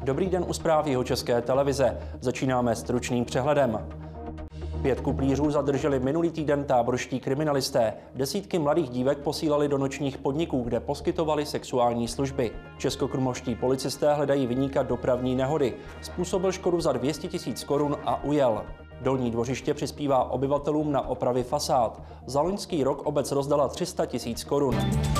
Dobrý den u zpráv Jihočeské televize. Začínáme stručným přehledem. 5 kuplířů zadrželi minulý týden táborští kriminalisté. Desítky mladých dívek posílali do nočních podniků, kde poskytovali sexuální služby. Českokrumlovští policisté hledají viníka dopravní nehody. Způsobil škodu za 200 000 korun a ujel. Dolní Dvořiště přispívá obyvatelům na opravy fasád. Za loňský rok obec rozdala 300 000 korun.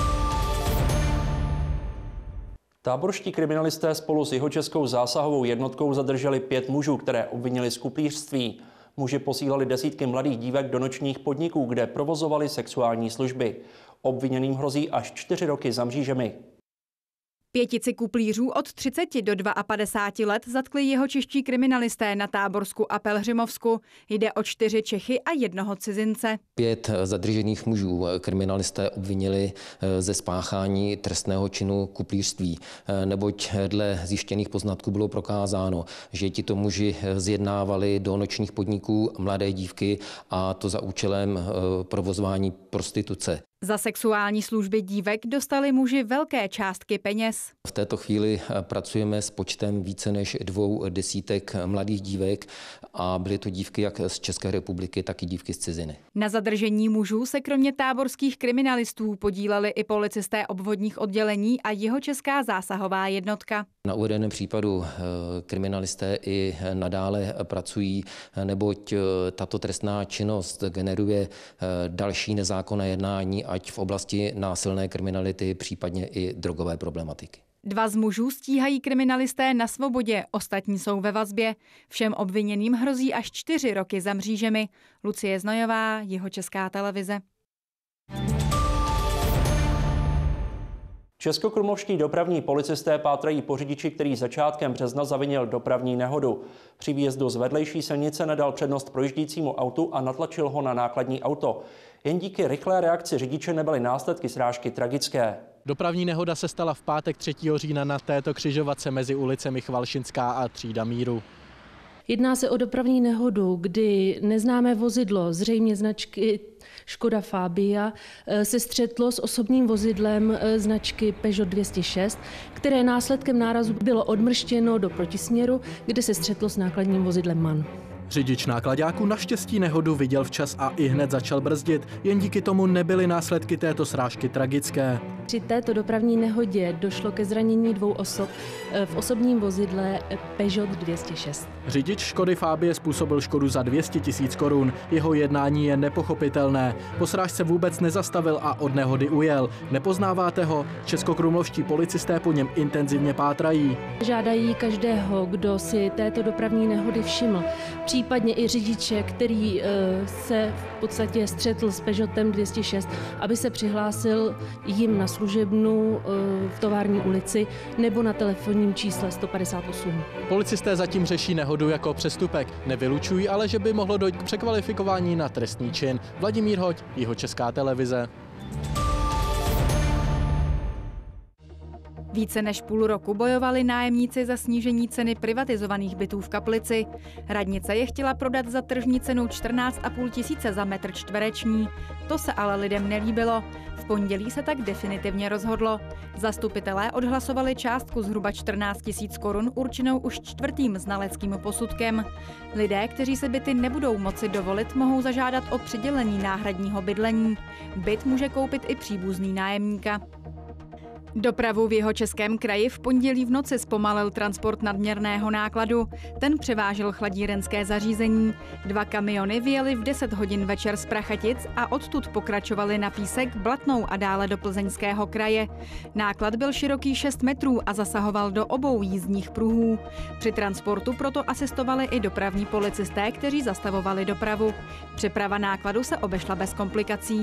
Táborští kriminalisté spolu s jihočeskou zásahovou jednotkou zadrželi 5 mužů, které obvinili z kuplířství. Muži posílali desítky mladých dívek do nočních podniků, kde provozovali sexuální služby. Obviněným hrozí až 4 roky za mřížemi. 5 kuplířů od 30 do 52 let zatkli jihočeští kriminalisté na Táborsku a Pelhřimovsku. Jde o 4 Čechy a 1 cizince. 5 zadržených mužů kriminalisté obvinili ze spáchání trestného činu kuplířství, neboť dle zjištěných poznatků bylo prokázáno, že tito muži zjednávali do nočních podniků mladé dívky, a to za účelem provozování prostituce. Za sexuální služby dívek dostali muži velké částky peněz. V této chvíli pracujeme s počtem více než 2 desítek mladých dívek a byly to dívky jak z České republiky, tak i dívky z ciziny. Na zadržení mužů se kromě táborských kriminalistů podíleli i policisté obvodních oddělení a jihočeská zásahová jednotka. Na uvedeném případu kriminalisté i nadále pracují, neboť tato trestná činnost generuje další nezákonné jednání, ať v oblasti násilné kriminality, případně i drogové problematiky. 2 z mužů stíhají kriminalisté na svobodě, ostatní jsou ve vazbě. Všem obviněným hrozí až 4 roky za mřížemi. Lucie Znojová, Jihočeská televize. Českokrumlovští dopravní policisté pátrají po řidiči, který začátkem března zavinil dopravní nehodu. Při výjezdu z vedlejší silnice nedal přednost projíždícímu autu a natlačil ho na nákladní auto. Jen díky rychlé reakci řidiče nebyly následky srážky tragické. Dopravní nehoda se stala v pátek 3. října na této křižovatce mezi ulicemi Chvalšinská a Třída míru. Jedná se o dopravní nehodu, kdy neznámé vozidlo, zřejmě značky Škoda Fabia, se střetlo s osobním vozidlem značky Peugeot 206, které následkem nárazu bylo odmrštěno do protisměru, kde se střetlo s nákladním vozidlem MAN. Řidič náklaďáku naštěstí nehodu viděl včas a ihned začal brzdit, jen díky tomu nebyly následky této srážky tragické. Při této dopravní nehodě došlo ke zranění 2 osob v osobním vozidle Peugeot 206. Řidič Škody Fabie způsobil škodu za 200 000 korun. Jeho jednání je nepochopitelné. Po srážce vůbec nezastavil a od nehody ujel. Nepoznáváte ho? Českokrumlovští policisté po něm intenzivně pátrají. Žádají každého, kdo si této dopravní nehody všiml, případně i řidiče, který se v podstatě střetl s Peugeotem 206, aby se přihlásil jim na služebnu v Tovární ulici nebo na telefonním čísle 158. Policisté zatím řeší nehodu jako přestupek. Nevylučují ale, že by mohlo dojít k překvalifikování na trestný čin. Vladimír Hoď, Jihočeská televize. Více než půl roku bojovali nájemníci za snížení ceny privatizovaných bytů v Kaplici. Radnice je chtěla prodat za tržní cenu 14 500 za metr čtvereční. To se ale lidem nelíbilo. V pondělí se tak definitivně rozhodlo. Zastupitelé odhlasovali částku zhruba 14 000 korun určenou už 4. znaleckým posudkem. Lidé, kteří se byty nebudou moci dovolit, mohou zažádat o přidělení náhradního bydlení. Byt může koupit i příbuzný nájemníka. Dopravu v Jihočeském kraji v pondělí v noci zpomalil transport nadměrného nákladu. Ten převážel chladírenské zařízení. 2 kamiony vyjeli v 10 hodin večer z Prachatic a odtud pokračovali na Písek, Blatnou a dále do Plzeňského kraje. Náklad byl široký 6 metrů a zasahoval do obou jízdních pruhů. Při transportu proto asistovali i dopravní policisté, kteří zastavovali dopravu. Přeprava nákladu se obešla bez komplikací.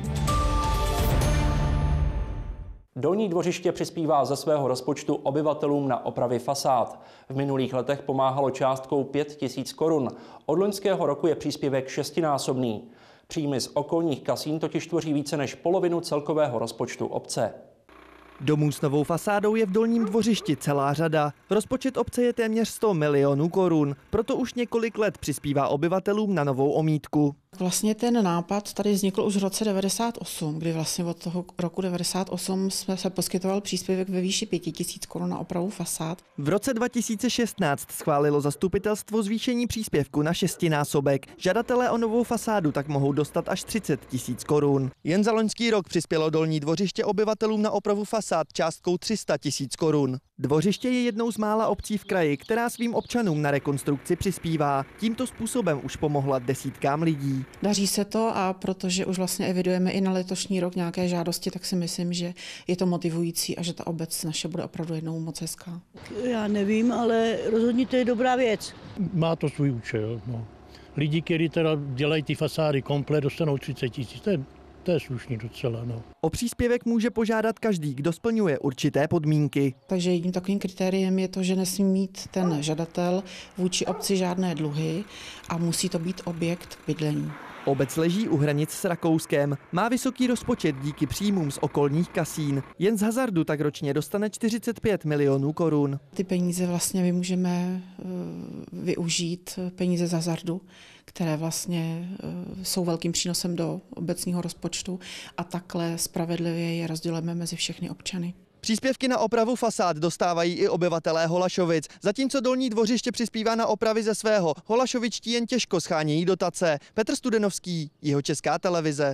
Dolní Dvořiště přispívá ze svého rozpočtu obyvatelům na opravy fasád. V minulých letech pomáhalo částkou 5 000 korun. Od loňského roku je příspěvek 6násobný. Příjmy z okolních kasín totiž tvoří více než polovinu celkového rozpočtu obce. Domů s novou fasádou je v Dolním Dvořišti celá řada. Rozpočet obce je téměř 100 milionů korun, proto už několik let přispívá obyvatelům na novou omítku. Vlastně ten nápad tady vznikl už v roce 98, kdy vlastně od toho roku 98 jsme se poskytoval příspěvek ve výši 5 000 korun na opravu fasád. V roce 2016 schválilo zastupitelstvo zvýšení příspěvku na 6násobek. Žadatelé o novou fasádu tak mohou dostat až 30 000 korun. Jen za loňský rok přispělo Dolní Dvořiště obyvatelům na opravu fasád částkou 300 000 korun. Dvořiště je jednou z mála obcí v kraji, která svým občanům na rekonstrukci přispívá. Tímto způsobem už pomohla desítkám lidí. Daří se to a protože už vlastně evidujeme i na letošní rok nějaké žádosti, tak si myslím, že je to motivující a že ta obec naše bude opravdu jednou moc hezká. Já nevím, ale rozhodně to je dobrá věc. Má to svůj účel. No. Lidi, kteří teda dělají ty fasády komplet, dostanou 30 000. To je slušný docela. No. O příspěvek může požádat každý, kdo splňuje určité podmínky. Takže jedním takovým kritériem je to, že nesmí mít ten žadatel vůči obci žádné dluhy a musí to být objekt k bydlení. Obec leží u hranic s Rakouskem. Má vysoký rozpočet díky příjmům z okolních kasín. Jen z hazardu tak ročně dostane 45 milionů korun. Ty peníze vlastně my můžeme využít, peníze z hazardu, které vlastně jsou velkým přínosem do obecního rozpočtu a takhle spravedlivě je rozdělíme mezi všechny občany. Příspěvky na opravu fasád dostávají i obyvatelé Holašovic. Zatímco Dolní Dvořiště přispívá na opravy ze svého, Holašovičtí jen těžko schánějí dotace. Petr Studenovský, Jihočeská televize.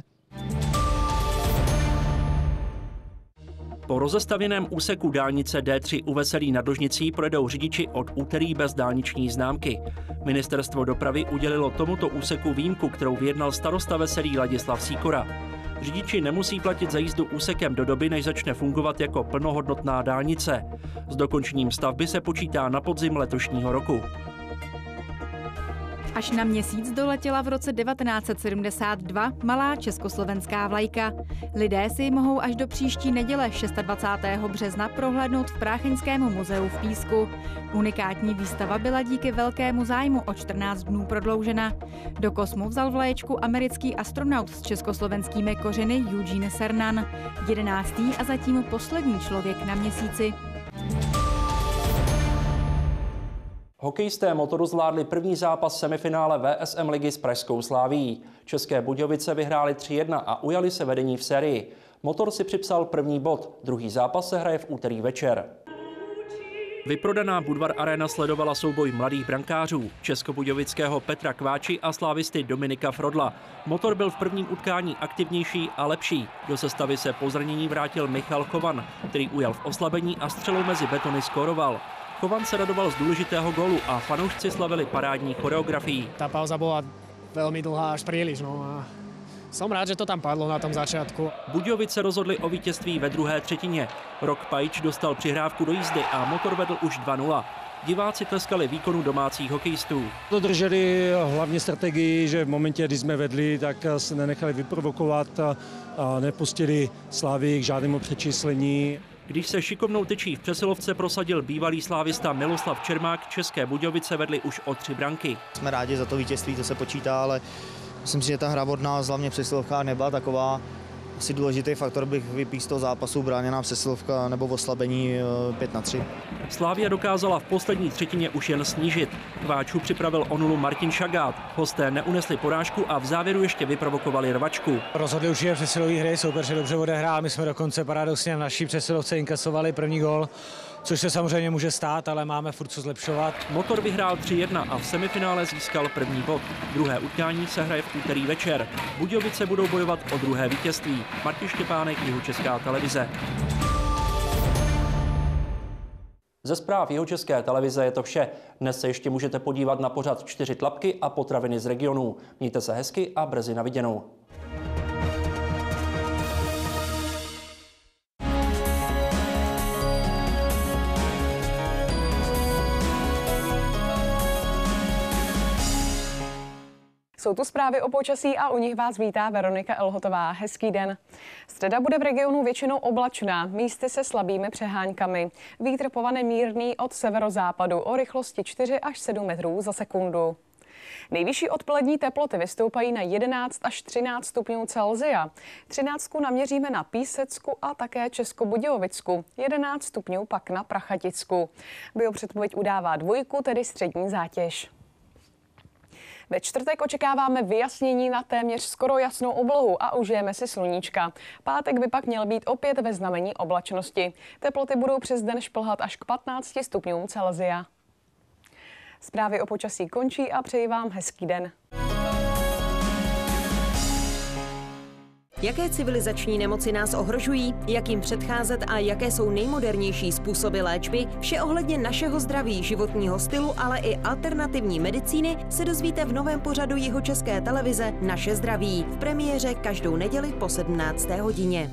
Po rozestavěném úseku dálnice D3 u Veselí nad Lužnicí projedou řidiči od úterý bez dálniční známky. Ministerstvo dopravy udělilo tomuto úseku výjimku, kterou vyjednal starosta Veselí Ladislav Sýkora. Řidiči nemusí platit za jízdu úsekem do doby, než začne fungovat jako plnohodnotná dálnice. S dokončením stavby se počítá na podzim letošního roku. Až na Měsíc doletěla v roce 1972 malá československá vlajka. Lidé si ji mohou až do příští neděle 26. března prohlédnout v Prácheňskému muzeu v Písku. Unikátní výstava byla díky velkému zájmu o 14 dnů prodloužena. Do kosmu vzal vlaječku americký astronaut s československými kořeny Eugene Cernan, 11. a zatím poslední člověk na Měsíci. Hokejisté Motoru zvládli první zápas semifinále VSM ligy s pražskou Slavií. České Budějovice vyhráli 3-1 a ujali se vedení v sérii. Motor si připsal první bod, druhý zápas se hraje v úterý večer. Vyprodaná Budvar Arena sledovala souboj mladých brankářů, českobudějovického Petra Kváči a slávisty Dominika Frodla. Motor byl v prvním utkání aktivnější a lepší. Do sestavy se po zranění vrátil Michal Chovan, který ujel v oslabení a střelou mezi betony skóroval. Chovan se radoval z důležitého gólu a fanoušci slavili parádní choreografií. Tá pauza bola veľmi dlhá, až príliš. No a som rád, že to tam padlo na tom začiatku. Budějovice rozhodli o vítězství ve druhé třetině. Rok Pajč dostal přihrávku do jízdy a Motor vedl už 2-0. Diváci tleskali výkonu domácích hokejistů. Dodrželi hlavně strategii, že v momentě, kdy jsme vedli, tak se nenechali vyprovokovat a nepustili Slávii k žádnému přečíslení. Když se šikovnou tyčí v přesilovce prosadil bývalý slávista Miloslav Čermák, České Budějovice vedli už o 3 branky. Jsme rádi za to vítězství, to se počítá, ale myslím si, že ta hra od nás, hlavně v přesilovkách, nebyla taková. Asi důležitý faktor bych vypíchl z toho zápasu bráněná přesilovka nebo oslabení 5-3. Slavia dokázala v poslední třetině už jen snížit. Kváčů připravil o 0 Martin Šagát. Hosté neunesli porážku a v závěru ještě vyprovokovali rvačku. Rozhodli určitě přesilové hry, soupeř je dobře odehrál, my jsme dokonce paradoxně v naší přesilovce inkasovali první gól, což se samozřejmě může stát, ale máme furt co zlepšovat. Motor vyhrál 3-1 a v semifinále získal první bod. Druhé utkání se hraje v úterý večer. Budějovice budou bojovat o druhé vítězství. Martin Štěpánek, Jihočeská televize. Ze zpráv Jihočeské televize je to vše. Dnes se ještě můžete podívat na pořad 4 tlapky a potraviny z regionů. Mějte se hezky a brzy na viděnou. Jsou tu zprávy o počasí a u nich vás vítá Veronika Elhotová. Hezký den. Středa bude v regionu většinou oblačná, místy se slabými přeháňkami. Vítr povane mírný od severozápadu o rychlosti 4 až 7 metrů za sekundu. Nejvyšší odpolední teploty vystoupají na 11 až 13 stupňů Celsia. 13 naměříme na Písecku a také Českobudějovicku. 11 stupňů pak na Prachaticku. Biopředpověď udává 2, tedy střední zátěž. Ve čtvrtek očekáváme vyjasnění na téměř skoro jasnou oblohu a užijeme si sluníčka. Pátek by pak měl být opět ve znamení oblačnosti. Teploty budou přes den šplhat až k 15 stupňům Celsia. Zprávy o počasí končí a přeji vám hezký den. Jaké civilizační nemoci nás ohrožují, jak jim předcházet a jaké jsou nejmodernější způsoby léčby, vše ohledně našeho zdraví, životního stylu, ale i alternativní medicíny se dozvíte v novém pořadu Jihočeské televize Naše zdraví v premiéře každou neděli po 17. hodině.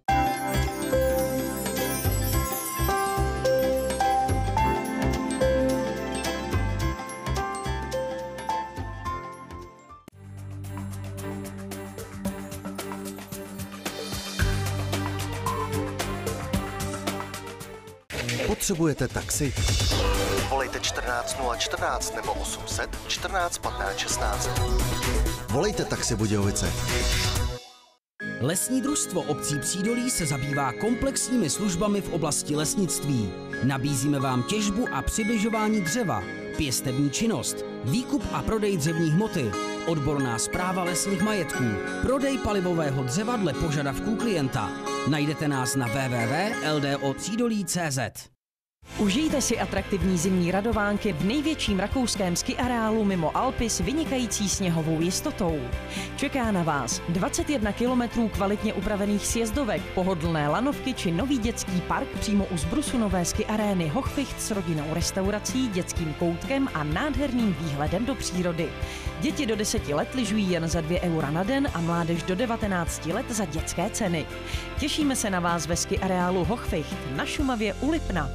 Potřebujete taxi? Volejte 14 014 nebo 800 14 15 16. Volejte Taxi Budějovice. Lesní družstvo obcí Přídolí se zabývá komplexními službami v oblasti lesnictví. Nabízíme vám těžbu a přibližování dřeva, pěstební činnost, výkup a prodej dřevní hmoty, odborná správa lesních majetků, prodej palivového dřeva dle požadavků klienta. Najdete nás na www.ldopřídolí.cz. Užijte si atraktivní zimní radovánky v největším rakouském skiareálu mimo Alpy s vynikající sněhovou jistotou. Čeká na vás 21 kilometrů kvalitně upravených sjezdovek, pohodlné lanovky či nový dětský park přímo u zbrusu nové skiarény Hochficht s rodinnou restaurací, dětským koutkem a nádherným výhledem do přírody. Děti do 10 let lyžují jen za 2 € na den a mládež do 19 let za dětské ceny. Těšíme se na vás ve skiareálu Hochficht na Šumavě u Lipna.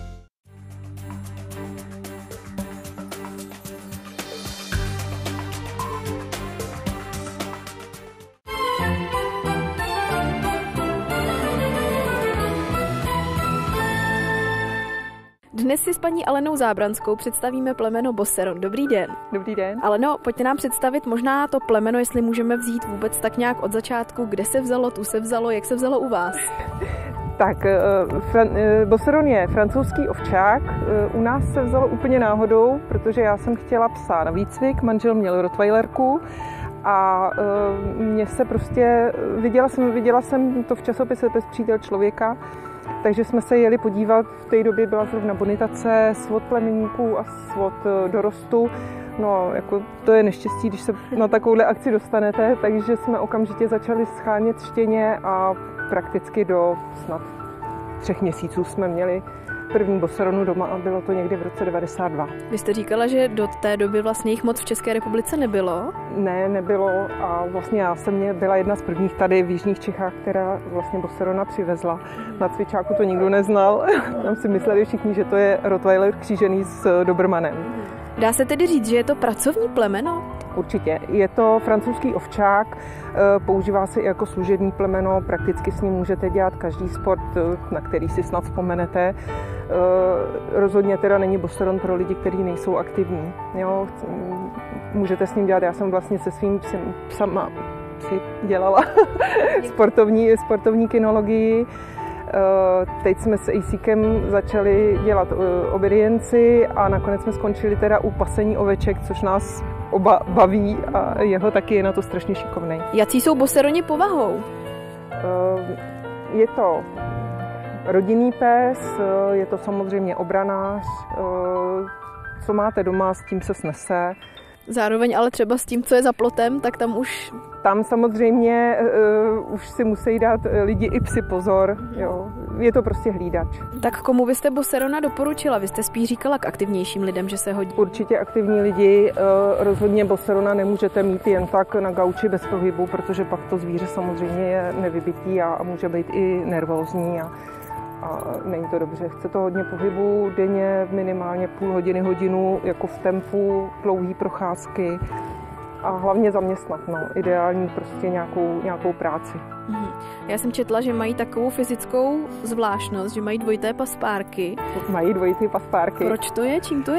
Dnes si s paní Alenou Zábranskou představíme plemeno Boseron. Dobrý den. Dobrý den. Aleno, pojďte nám představit možná to plemeno, jestli můžeme vzít vůbec tak nějak od začátku, kde se vzalo, tu se vzalo, jak se vzalo u vás? Tak, Boseron je francouzský ovčák. U nás se vzalo úplně náhodou, protože já jsem chtěla psa na výcvik, manžel měl rottweilerku a mě se prostě, viděla jsem to v časopise Pes přítel člověka, takže jsme se jeli podívat, v té době byla zrovna bonitace, svod plemeníků a svod dorostu. No, jako to je neštěstí, když se na takovouhle akci dostanete, takže jsme okamžitě začali schánět štěně a prakticky do snad 3 měsíců jsme měli první Boseronu doma a bylo to někdy v roce 92. Vy jste říkala, že do té doby vlastně jich moc v České republice nebylo? Ne, nebylo a vlastně já jsem byla jedna z prvních tady v jižních Čechách, která vlastně Boserona přivezla. Na cvičáku to nikdo neznal, tam si mysleli všichni, že to je Rottweiler křížený s Dobermanem. Dá se tedy říct, že je to pracovní plemeno? Určitě. Je to francouzský ovčák, používá se i jako služební plemeno, prakticky s ním můžete dělat každý sport, na který si snad vzpomenete. Rozhodně teda není Boseron pro lidi, kteří nejsou aktivní. Jo, můžete s ním dělat, já jsem vlastně se svým psama dělala sportovní kinologii. Teď jsme s Ejsíkem začali dělat obedienci a nakonec jsme skončili teda u pasení oveček, což nás oba baví a jeho taky je na to strašně šikovnej. Jací jsou Boseroni povahou? Je to rodinný pes, je to samozřejmě obranář, co máte doma, s tím se snese. Zároveň ale třeba s tím, co je za plotem, tak tam už... Tam samozřejmě už si musí dát lidi i psi pozor, jo. Je to prostě hlídač. Tak komu byste Boserona doporučila? Vy jste spíš říkala k aktivnějším lidem, že se hodí. Určitě aktivní lidi, rozhodně Boserona nemůžete mít jen tak na gauči bez pohybu, protože pak to zvíře samozřejmě je nevybytý a může být i nervózní a není to dobře. Chce to hodně pohybu, denně minimálně půl hodiny, hodinu, jako v tempu, dlouhé procházky a hlavně zaměstnat, no. Ideální prostě nějakou práci. Já jsem četla, že mají takovou fyzickou zvláštnost, že mají dvojité paspárky. Mají dvojité paspárky. Proč to je? Čím to je?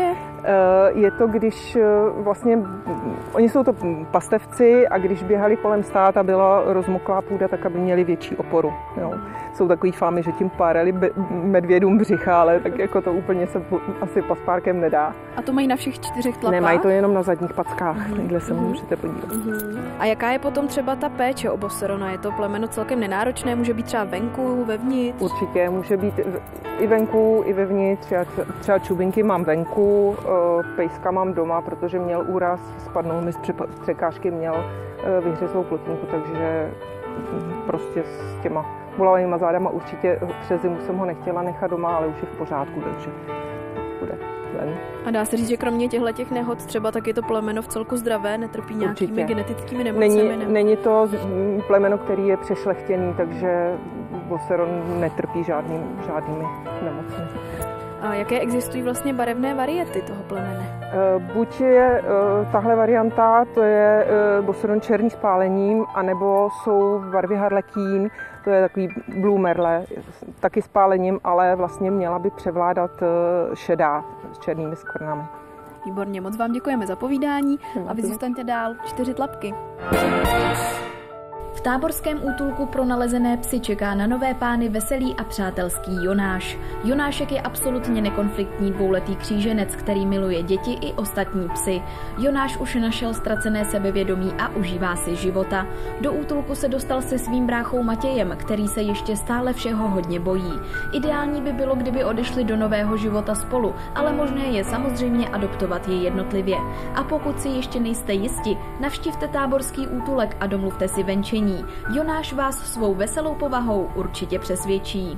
Je to, když vlastně, oni jsou to pastevci a když běhali kolem stáda, byla rozmoklá půda, tak aby měli větší oporu. Jo. Jsou takový fámy, že tím párali medvědům břicha, ale tak jako to úplně se asi paspárkem nedá. A to mají na všech 4 tlapách? Nemají to jenom na zadních packách, takhle se můžete podívat. A jaká je potom třeba ta péče o boserona? Je to plemeno celkem nenáročné, může být třeba venku, vevnitř? Určitě, může být i venku, i vevnitř. Já třeba čubinky mám venku, pejska mám doma, protože měl úraz, spadnul mi z překážky, měl vyhřezlou plotínku, takže prostě s těma bolavými zádama určitě přes zimu jsem ho nechtěla nechat doma, ale už je v pořádku, takže bude ven. A dá se říct, že kromě těchto nehod třeba tak je to plemeno v celku zdravé, netrpí nějakými genetickými nemocemi? Není to plemeno, který je přešlechtěný, takže boseron netrpí žádnými nemocemi. A jaké existují vlastně barevné variety toho plemene? Buď je tahle varianta, to je boseron černý s pálením, anebo jsou barvy harlekín, to je takový blue merle, taky s pálením, ale vlastně měla by převládat šedá s černými skvrnami. Výborně, moc vám děkujeme za povídání a vy zůstaňte dál. 4 tlapky. V táborském útulku pro nalezené psy čeká na nové pány veselý a přátelský Jonáš. Jonášek je absolutně nekonfliktní dvouletý kříženec, který miluje děti i ostatní psy. Jonáš už našel ztracené sebevědomí a užívá si života. Do útulku se dostal se svým bráchou Matějem, který se ještě stále všeho hodně bojí. Ideální by bylo, kdyby odešli do nového života spolu, ale možné je samozřejmě adoptovat je jednotlivě. A pokud si ještě nejste jisti, navštivte táborský útulek a domluvte si venčení. Jonáš vás svou veselou povahou určitě přesvědčí.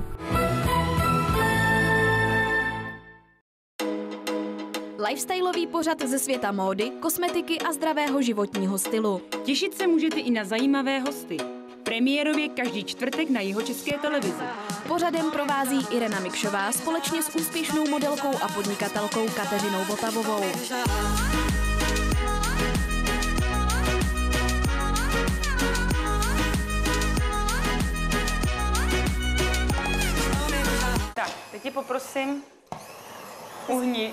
Lifestyleový pořad ze světa módy, kosmetiky a zdravého životního stylu. Těšit se můžete i na zajímavé hosty. Premiérově každý čtvrtek na Jihočeské televizi. Pořadem provází Irena Mikšová společně s úspěšnou modelkou a podnikatelkou Kateřinou Votavovou. Tak, teď tě poprosím, uhni.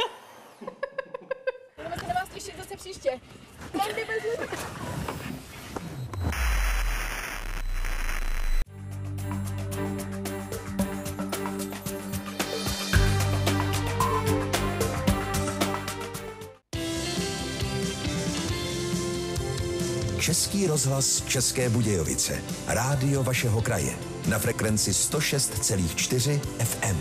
Budeme se na vás těšit zase příště. Český rozhlas České Budějovice. Rádio vašeho kraje. Na frekvenci 106,4 FM.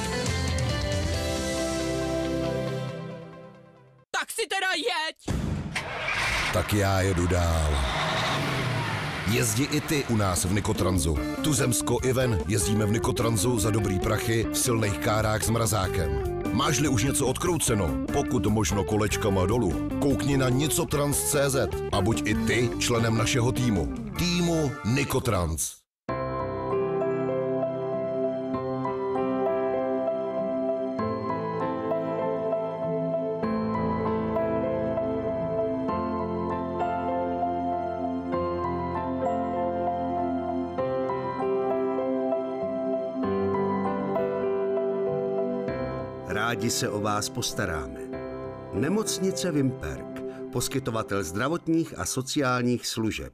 Tak si teda jeď! Tak já jedu dál. Jezdi i ty u nás v Nikotransu. Tuzemsko i ven jezdíme v Nikotransu za dobrý prachy v silných kárách s mrazákem. Máš-li už něco odkrouceno, pokud možno kolečkama dolů, koukni na nicotrans.cz a buď i ty členem našeho týmu. Týmu Nikotrans. Rádi se o vás postaráme. Nemocnice Vimperk, poskytovatel zdravotních a sociálních služeb.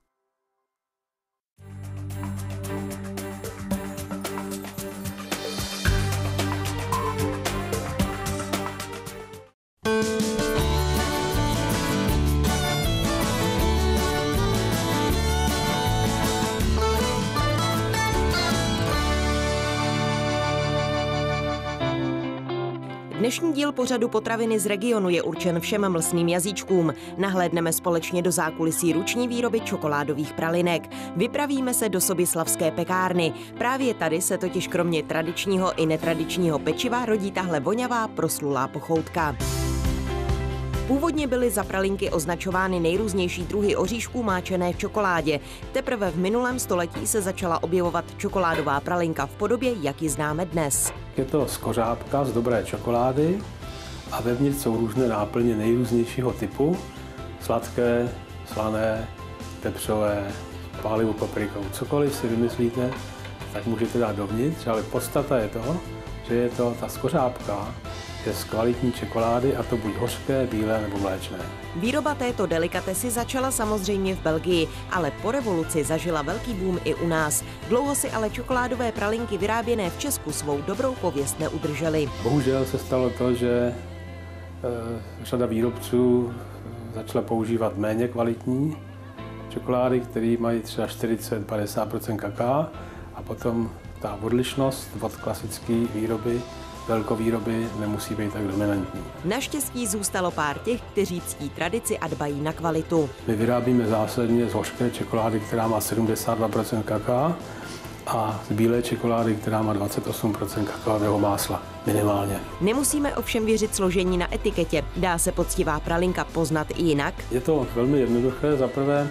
Dnešní díl pořadu Potraviny z regionu je určen všem mlsným jazyčkům. Nahlédneme společně do zákulisí ruční výroby čokoládových pralinek. Vypravíme se do Sobislavské pekárny. Právě tady se totiž kromě tradičního i netradičního pečiva rodí tahle vonavá proslulá pochoutka. Původně byly za pralinky označovány nejrůznější druhy oříšků máčené v čokoládě. Teprve v minulém století se začala objevovat čokoládová pralinka v podobě, jak ji známe dnes. Je to skořápka z dobré čokolády a vevnitř jsou různé náplně nejrůznějšího typu. Sladké, slané, tepřové, pálivou paprikou. Cokoliv si vymyslíte, tak můžete dát dovnitř, ale podstata je to, že je to ta skořápka, je z kvalitní čokolády, a to buď hořké, bílé nebo mléčné. Výroba této delikatesy začala samozřejmě v Belgii, ale po revoluci zažila velký boom i u nás. Dlouho si ale čokoládové pralinky vyráběné v Česku svou dobrou pověst neudržely. Bohužel se stalo to, že řada výrobců začala používat méně kvalitní čokolády, které mají třeba 40–50% kakaa, a potom ta odlišnost od klasické výroby, velkovýroby, nemusí být tak dominantní. Naštěstí zůstalo pár těch, kteří ctí tradici a dbají na kvalitu. My vyrábíme zásadně z hořké čokolády, která má 72% kakaa, a z bílé čokolády, která má 28% kakaového másla minimálně. Nemusíme ovšem věřit složení na etiketě. Dá se poctivá pralinka poznat i jinak? Je to velmi jednoduché. Za prvé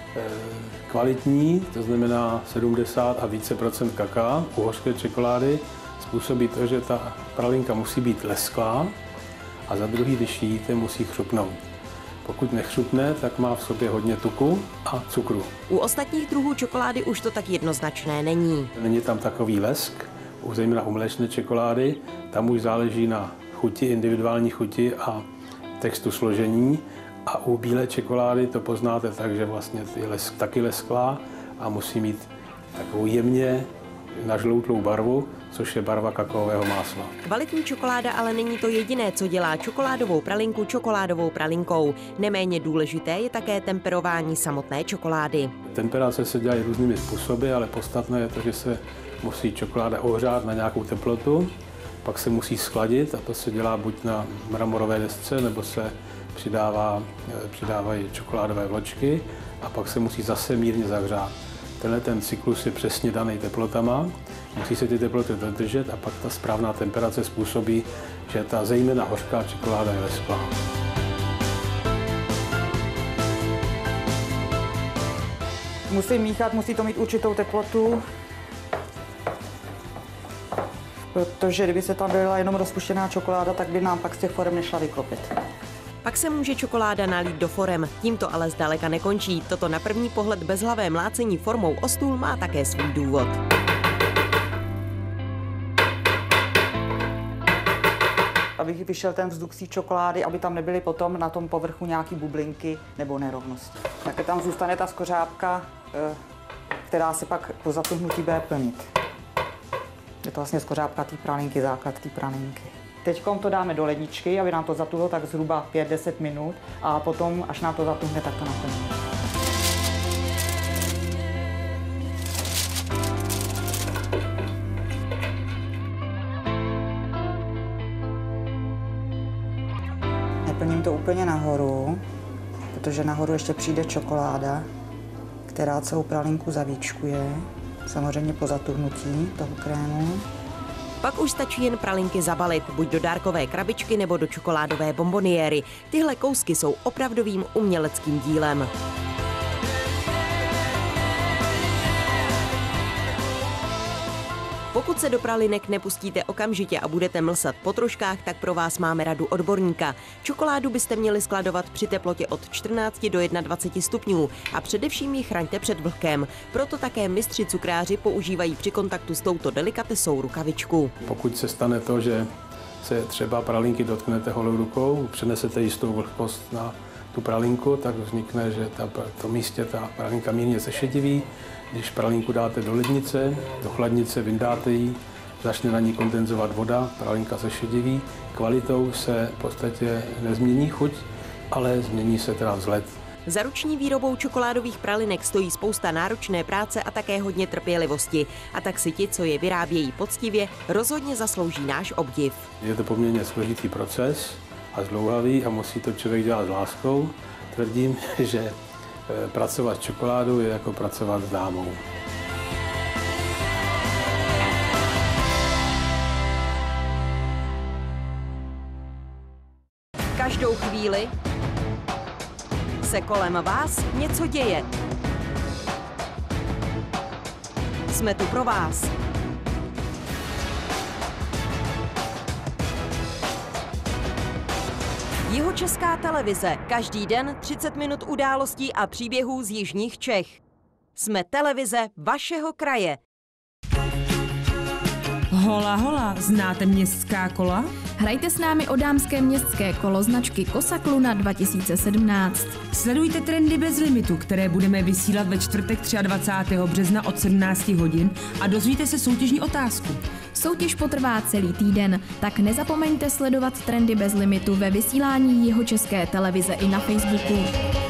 kvalitní, to znamená 70 a více procent kakaa u hořké čokolády, způsobí to, že ta pralinka musí být lesklá, a za druhý, když ji jíte, musí chřupnout. Pokud nechřupne, tak má v sobě hodně tuku a cukru. U ostatních druhů čokolády už to tak jednoznačné není. Není tam takový lesk, zejména u mléčné čokolády, tam už záleží na chuti, individuální chuti a textu složení. A u bílé čokolády to poznáte tak, že vlastně je taky lesklá a musí mít takovou jemně nažloutlou barvu, což je barva kakaového másla. Kvalitní čokoláda ale není to jediné, co dělá čokoládovou pralinku čokoládovou pralinkou. Neméně důležité je také temperování samotné čokolády. Temperace se dělají různými způsoby, ale podstatné je to, že se musí čokoláda ohřát na nějakou teplotu, pak se musí schladit, a to se dělá buď na mramorové desce, nebo se přidávají čokoládové vločky, a pak se musí zase mírně zahřát. Ten cyklus je přesně daný teplotama, musí se ty teploty dodržet, a pak ta správná temperace způsobí, že ta zejména hořká čokoláda je lesklá. Musí míchat, musí to mít určitou teplotu, protože kdyby se tam byla jenom rozpuštěná čokoláda, tak by nám pak z těch forem nešla vyklopit. Pak se může čokoláda nalít do forem. Tím to ale zdaleka nekončí. Toto na první pohled bezhlavé mlácení formou o stůl má také svůj důvod. Aby vyšel ten vzduch z čokolády, aby tam nebyly potom na tom povrchu nějaký bublinky nebo nerovnosti. Tak tam zůstane ta skořápka, která se pak po zatuhnutí bude plnit. Je to vlastně skořápka té pralinky, základ té pralinky. Teď to dáme do ledničky, aby nám to zatuhlo tak zhruba 5–10 minut, a potom, až nám to zatuhne, tak to naplníme. Neplním to úplně nahoru, protože nahoru ještě přijde čokoláda, která celou pralinku zavíčkuje, samozřejmě po zatuhnutí toho krému. Pak už stačí jen pralinky zabalit, buď do dárkové krabičky nebo do čokoládové bomboniéry. Tyhle kousky jsou opravdovým uměleckým dílem. Pokud se do pralinek nepustíte okamžitě a budete mlsat po troškách, tak pro vás máme radu odborníka. Čokoládu byste měli skladovat při teplotě od 14 do 21 stupňů a především ji chraňte před vlhkem. Proto také mistři cukráři používají při kontaktu s touto delikatesou rukavičku. Pokud se stane to, že se třeba pralinky dotknete holou rukou, přenesete jistou vlhkost na tu pralinku, tak vznikne, že to místě ta pralinka mírně sešediví. Když pralinku dáte do lednice, do chladnice, vyndáte ji, začne na ní kondenzovat voda, pralinka sešediví. Kvalitou se v podstatě nezmění chuť, ale změní se teda vzhled. Za ruční výrobou čokoládových pralinek stojí spousta náročné práce a také hodně trpělivosti. A tak si ti, co je vyrábějí poctivě, rozhodně zaslouží náš obdiv. Je to poměrně složitý proces a zdlouhavý a musí to člověk dělat s láskou. Tvrdím, že pracovat s čokoládou je jako pracovat s dámou. Každou chvíli se kolem vás něco děje. Jsme tu pro vás. Jihočeská televize. Každý den 30 minut událostí a příběhů z jižních Čech. Jsme televize vašeho kraje. Hola, hola, znáte městská kola? Hrajte s námi o dámské městské kolo značky Kosa Kluna 2017. Sledujte trendy bez limitu, které budeme vysílat ve čtvrtek 23. března od 17 hodin a dozvíte se soutěžní otázku. Soutěž potrvá celý týden, tak nezapomeňte sledovat trendy bez limitu ve vysílání Jihočeské televize i na Facebooku.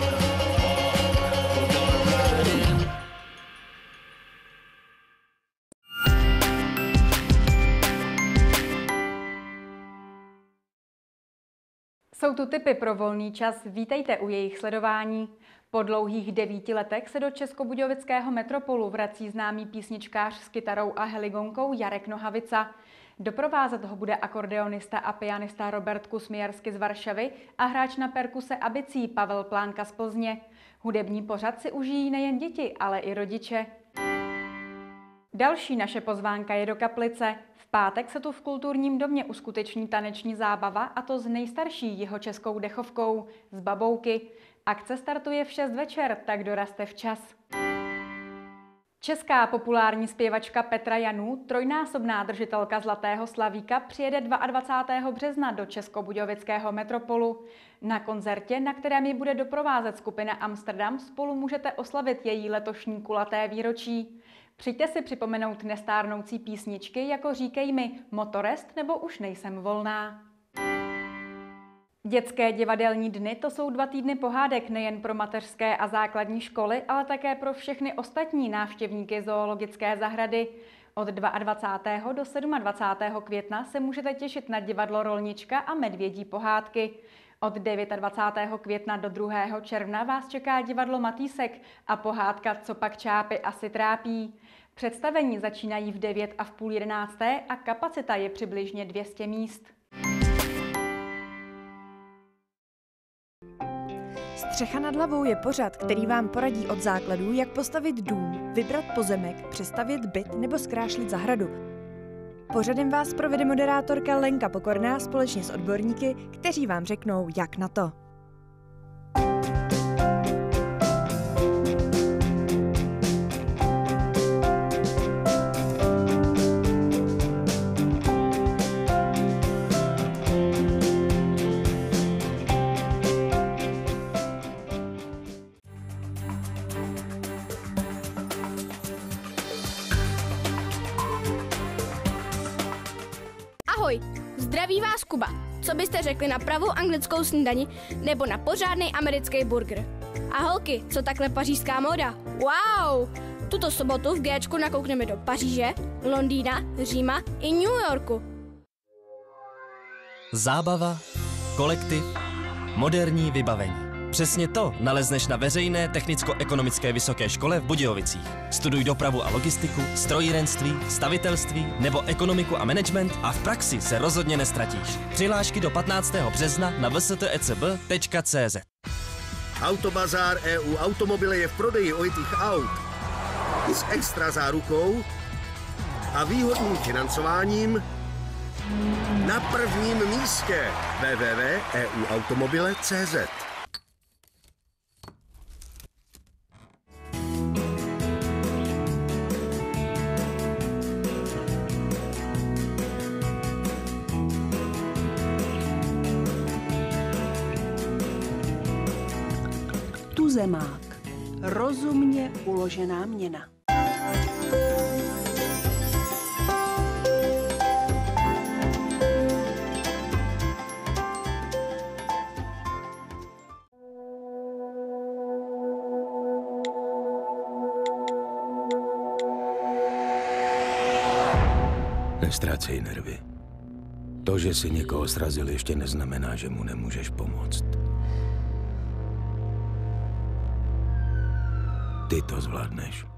Jsou tu tipy pro volný čas, vítejte u jejich sledování. Po dlouhých 9 letech se do českobudějovického metropolu vrací známý písničkář s kytarou a heligonkou Jarek Nohavica. Doprovázet ho bude akordeonista a pianista Robert Kusmiarsky z Varšavy a hráč na perkuse a bicí Pavel Plánka z Plzně. Hudební pořad si užijí nejen děti, ale i rodiče. Další naše pozvánka je do Kaplice. V pátek se tu v kulturním domě uskuteční taneční zábava, a to s nejstarší jihočeskou dechovkou, z Babouky. Akce startuje v 6 večer, tak dorazte včas. Česká populární zpěvačka Petra Janů, trojnásobná držitelka Zlatého slavíka, přijede 22. března do českobudějovického metropolu. Na koncertě, na kterém ji bude doprovázet skupina Amsterdam, spolu můžete oslavit její letošní kulaté výročí. Přijďte si připomenout nestárnoucí písničky jako Říkej mi, Motorest nebo Už nejsem volná. Dětské divadelní dny, to jsou 2 týdny pohádek nejen pro mateřské a základní školy, ale také pro všechny ostatní návštěvníky zoologické zahrady. Od 22. do 27. května se můžete těšit na divadlo Rolnička a Medvědí pohádky. Od 29. května do 2. června vás čeká divadlo Matýsek a pohádka Co pak čápy asi trápí. Představení začínají v 9 a v půl 11. a kapacita je přibližně 200 míst. Střecha nad hlavou je pořad, který vám poradí od základů, jak postavit dům, vybrat pozemek, přestavět byt nebo zkrášlit zahradu. Pořadem vás provede moderátorka Lenka Pokorná společně s odborníky, kteří vám řeknou, jak na to. Ahoj, zdraví vás Kuba. Co byste řekli na pravou anglickou snídani nebo na pořádný americký burger? A holky, co takhle pařížská móda? Wow! Tuto sobotu v Géčku nakoukneme do Paříže, Londýna, Říma i New Yorku. Zábava, kolektiv, moderní vybavení. Přesně to nalezneš na veřejné technicko-ekonomické vysoké škole v Budějovicích. Studuj dopravu a logistiku, strojírenství, stavitelství nebo ekonomiku a management a v praxi se rozhodně nestratíš. Přihlášky do 15. března na vstecb.cz. Autobazár EU Automobily je v prodeji ojitých aut i s extra zárukou a výhodným financováním na prvním místě. www.euautomobile.cz. Tuzemák. Rozumně uložená měna. Nestrácej nervy. To, že si někoho srazil, ještě neznamená, že mu nemůžeš pomoct. Ty to zvládneš.